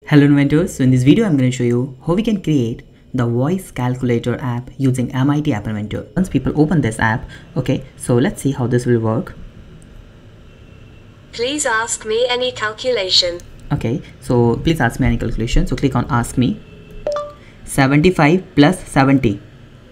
Hello inventors, so in this video I'm going to show you how we can create the voice calculator app using MIT App Inventor. Once people open this app, okay, so let's see how this will work. Please ask me any calculation. Okay, so please ask me any calculation. So click on ask me. 75 plus 70.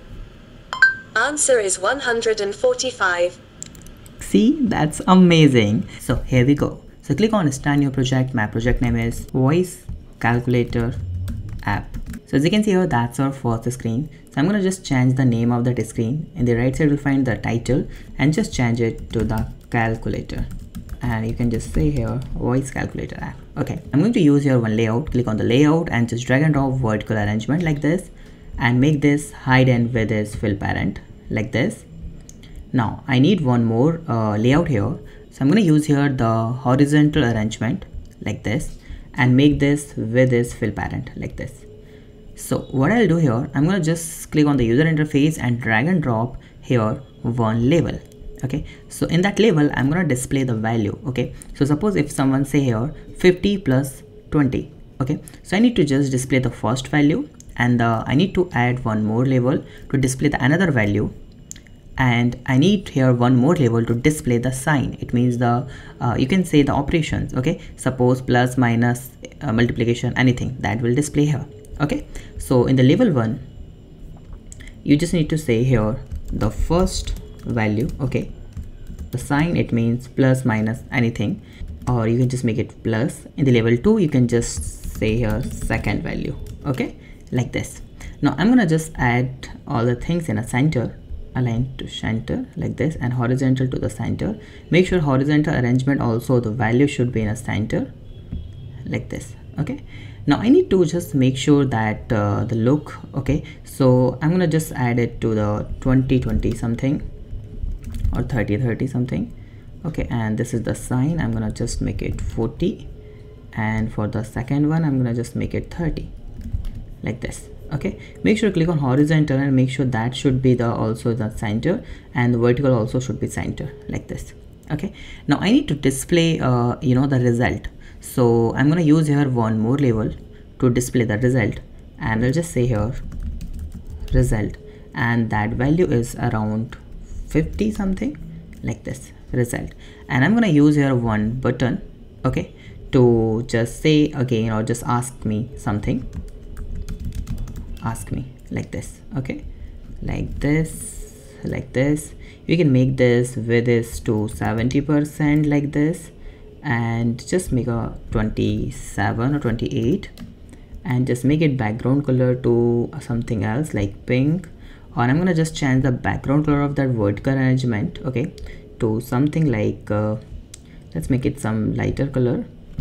Answer is 145. See, that's amazing. So here we go. So click on start new project. My project name is voice calculator app. So as you can see here, that's our first screen. So I'm going to just change the name of that screen. In the right side you'll find the title and just change it to the calculator, and you can just say here voice calculator app. Okay, I'm going to use here one layout. Click on the layout and just drag and drop vertical arrangement like this, and make this hide and width is fill parent like this. Now I need one more layout here, so I'm going to use here the horizontal arrangement like this, and make this width is fill parent like this. So what I'll do here, I'm going to just click on the user interface and drag and drop here one label. Okay, so in that label I'm going to display the value. Okay, so suppose if someone say here 50 plus 20. Okay, so I need to just display the first value, and I need to add one more label to display the another value, and I need here one more label to display the sign. It means the you can say the operations. Okay, suppose plus, minus, multiplication, anything that will display here. Okay, so in the label 1 you just need to say here the first value. Okay, the sign, it means plus, minus, anything, or you can just make it plus. In the label 2 you can just say here second value. Okay, like this. Now I'm gonna just add all the things in a center, aligned to center like this, and horizontal to the center. Make sure horizontal arrangement also the value should be in a center like this. Okay, now I need to just make sure that the look. Okay, so I'm gonna just add it to the 20 something or 30 something. Okay, and this is the sign. I'm gonna just make it 40, and for the second one I'm gonna just make it 30 like this. Okay, make sure to click on horizontal and make sure that should be the also the center, and the vertical also should be center like this. Okay, now I need to display the result. So I'm gonna use here one more label to display the result, and I'll just say here result, and that value is around 50 something like this, result. And I'm gonna use here one button, okay, to just say again or just ask me something. Ask me like this. Okay, like this, like this. You can make this width is to 70% like this, and just make a 27 or 28, and just make it background color to something else like pink, or I'm gonna just change the background color of that vertical arrangement, okay, to something like let's make it some lighter color.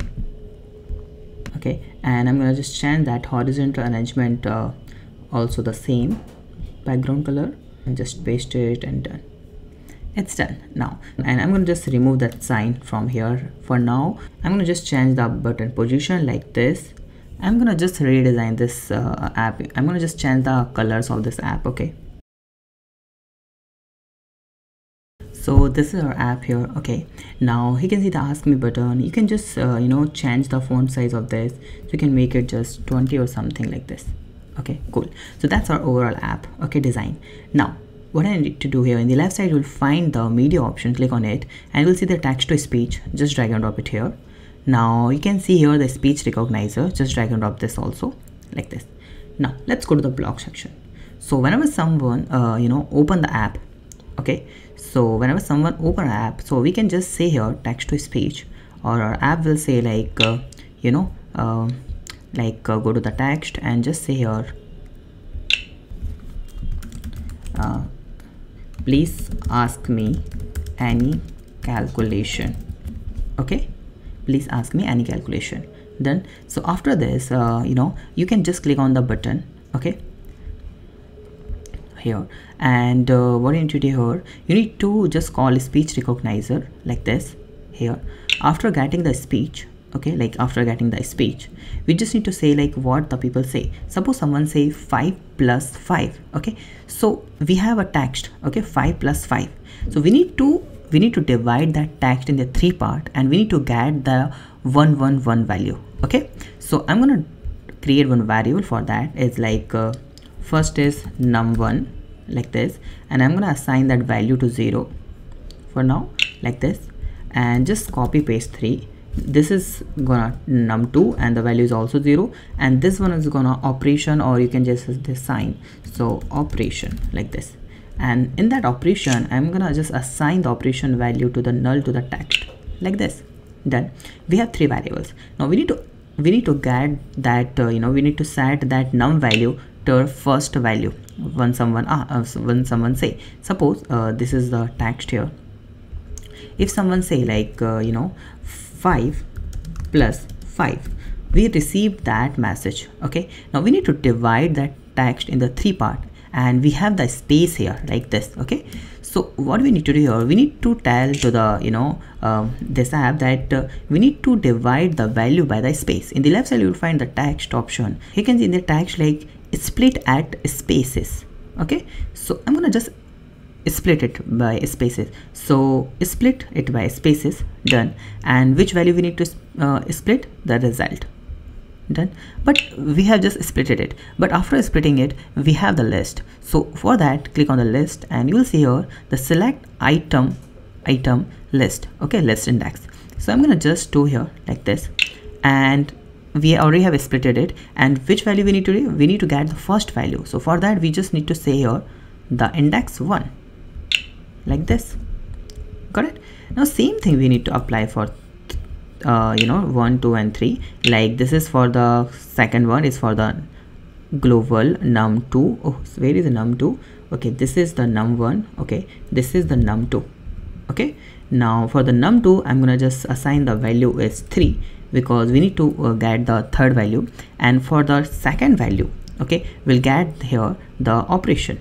Okay, and I'm gonna just change that horizontal arrangement also the same background color, and just paste it, and done. It's done now. And I'm going to just remove that sign from here for now. I'm going to just change the button position like this. I'm going to just redesign this app. I'm going to just change the colors of this app. Okay, so this is our app here. Okay, now you can see the ask me button. You can just change the font size of this, so you can make it just 20 or something like this. Okay, cool. So that's our overall app. Okay, design. Now what I need to do here, in the left side you'll find the media option. Click on it and you'll see the text to speech. Just drag and drop it here. Now you can see here the speech recognizer. Just drag and drop this also like this. Now let's go to the block section. So whenever someone open the app, okay, so whenever someone open an app, so we can just say here text to speech, or our app will say like go to the text and just say here please ask me any calculation. Okay, please ask me any calculation. Done. So after this you can just click on the button, okay, here, and what you need to do here, you need to just call speech recognizer like this here. After getting the speech, okay, like after getting the speech, we just need to say like what the people say. Suppose someone say 5 plus 5. Okay, so we have a text, okay, 5 plus 5. So we need to divide that text in the 3 part, and we need to get the 111 value. Okay, So I'm gonna create one variable for that. It's like first is num1 like this, and I'm gonna assign that value to 0 for now like this, and just copy paste 3. This is gonna num2 and the value is also 0, and this one is gonna operation, or you can just use this sign, so operation like this. And in that operation I'm gonna just assign the operation value to the null to the text like this. Done. We have 3 variables. Now we need to get that we need to set that num value to first value when someone say, suppose this is the text here. If someone say like 5 plus 5, we received that message. Okay, now we need to divide that text in the 3 part, and we have the space here like this. Okay, so what we need to do here, we need to tell to the this app that we need to divide the value by the space. In the left side you will find the text option. You can see in the text like split at spaces. Okay, so I'm gonna just split it by spaces, so split it by spaces. Done. And which value we need to split? The result. Done. But we have just split it, but after splitting it we have the list. So for that, click on the list and you will see here the select item list. Okay, list index. So I'm gonna just do here like this, and we already have splitted it. And which value we need to do? We need to get the first value. So for that we just need to say here the index 1 like this. Got it? Now same thing we need to apply for 1, 2 and 3. Like this is for the second one, is for the global num2. Oh, so where is the num2? Okay, this is the num1. Okay, this is the num2. Okay, now for the num2 I'm gonna just assign the value is 3, because we need to get the third value. And for the second value, okay, we'll get here the operation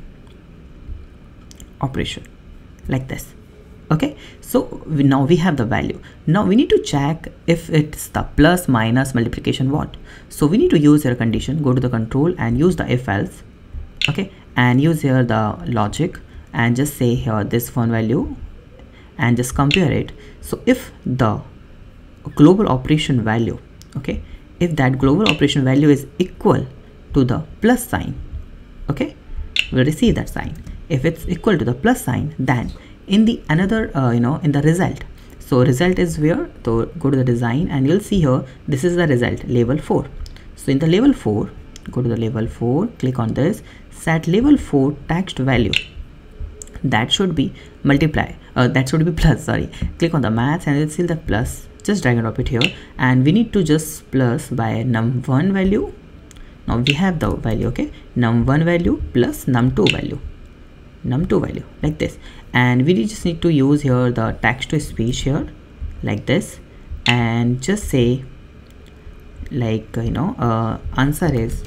like this. Okay, so now we have the value. Now we need to check if it's the plus, minus, multiplication, what. So we need to use here a condition. Go to the control and use the if else. Okay, and use here the logic and just say here this one value and just compare it. So if the global operation value, okay, if that global operation value is equal to the plus sign, okay, we'll receive that sign. If it's equal to the plus sign, then in the another in the result, so result is where, so go to the design and you'll see here this is the result, label 4. So in the label 4, go to the label 4, click on this, set label 4 text value, that should be multiply, that should be plus, sorry. Click on the maths and you'll see the plus, just drag and drop it here, and we need to just plus by num1 value. Now we have the value, okay, num1 value plus num2 value like this. And we just need to use here the text to speech here like this, and just say like answer is,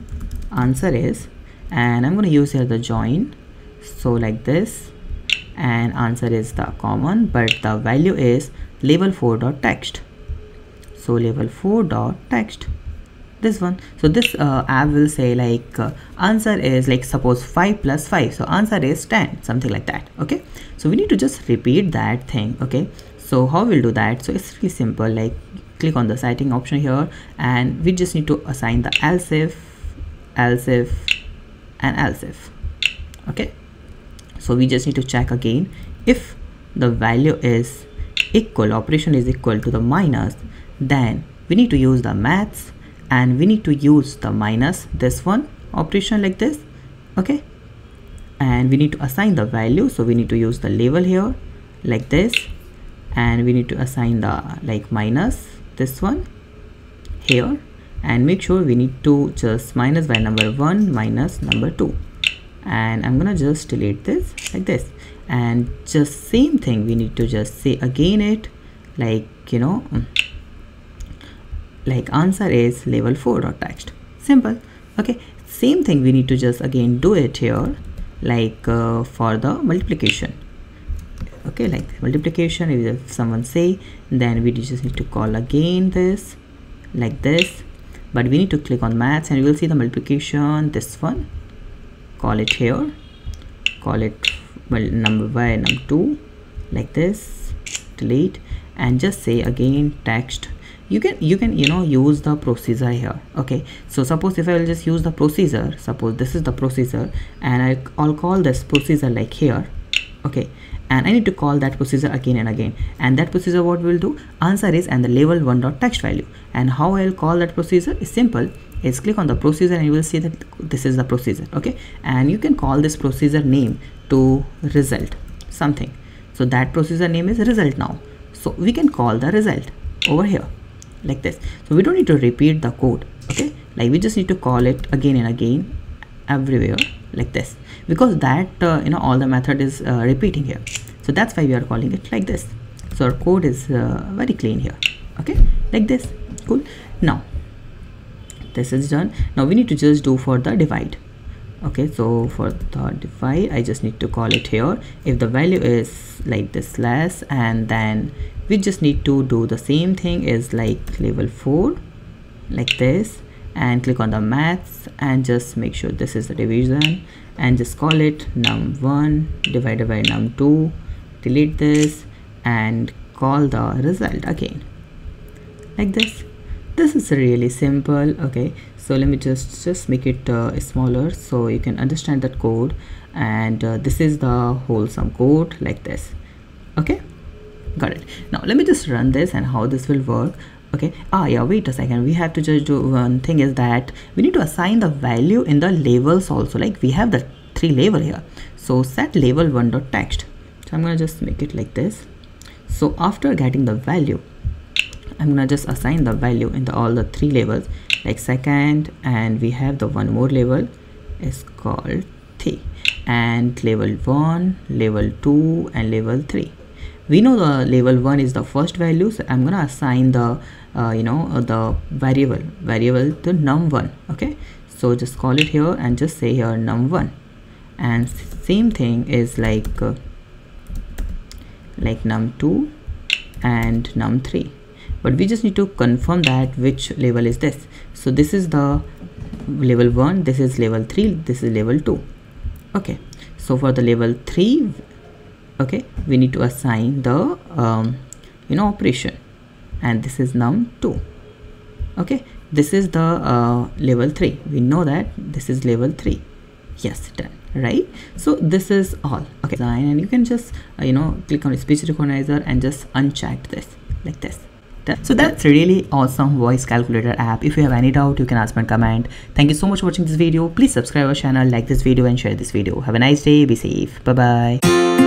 and I'm going to use here the join, so like this, and answer is the common, but the value is label 4.text. So label 4.text, this one. So this app will say like answer is like suppose 5 plus 5, so answer is 10, something like that. Okay, so we need to just repeat that thing. Okay, so how we'll do that? So it's really simple, like click on the setting option here and we just need to assign the else if and else if. Okay, so we just need to check again if the value is equal, operation is equal to the minus, then we need to use the maths and we need to use the minus this one operation like this. Okay, and we need to assign the value, so we need to use the label here like this, and we need to assign the like minus this one here, and make sure we need to just minus by number 1 minus number 2, and I'm gonna just delete this like this. And just same thing we need to just say again it like like answer is label 4.text, simple. Okay, same thing we need to just again do it here like for the multiplication. Okay, like multiplication, if someone say, then we just need to call again this like this, but we need to click on maths and you will see the multiplication, this one, call it here, call it number by num2 like this, delete, and just say again text. you can use the procedure here. Okay, so suppose if I will just use the procedure, suppose this is the procedure, and I'll call this procedure like here. Okay, and I need to call that procedure again and again, and that procedure what will do, answer is and the level 1.text value. And how I'll call that procedure is simple, is click on the procedure and you will see that this is the procedure. Okay, and you can call this procedure name to result something, so that procedure name is result now. So we can call the result over here like this. So we don't need to repeat the code. Okay, like we just need to call it again and again everywhere like this, because that all the method is repeating here. So that's why we are calling it like this. So our code is very clean here. Okay, like this. Cool. Now this is done. Now we need to just do for the divide. Okay, so for the divide I just need to call it here. If the value is like this slash, and then we just need to do the same thing is like level 4 like this, and click on the maths and just make sure this is the division, and just call it num1 divided by num2, delete this and call the result again like this. This is really simple. Okay, so let me just make it smaller so you can understand that code, and this is the wholesome code like this. Okay, got it. Now let me just run this and how this will work. Okay, yeah, wait a second, we have to just do one thing, is that we need to assign the value in the labels also. Like we have the 3 label here, so set label 1.text. So I'm gonna just make it like this. So after getting the value, I'm gonna just assign the value in all the 3 labels, like second, and we have the one more label is called 3, and level 1, level 2 and level 3. We know the level 1 is the first value, so I'm gonna assign the the variable to num1. Okay, so just call it here and just say here num1, and same thing is like num2 and num3, but we just need to confirm that which level is this. So this is the level 1, this is level 3, this is level 2. Okay, so for the level 3, okay, we need to assign the operation, and this is num2. Okay, this is the level 3. We know that this is level 3. Yes, done. Right, so this is all. Okay, and you can just click on SpeechRecognizer and just uncheck this like this. So that's really awesome voice calculator app. If you have any doubt, you can ask me in comment. Thank you so much for watching this video. Please subscribe our channel, like this video and share this video. Have a nice day. Be safe. Bye bye.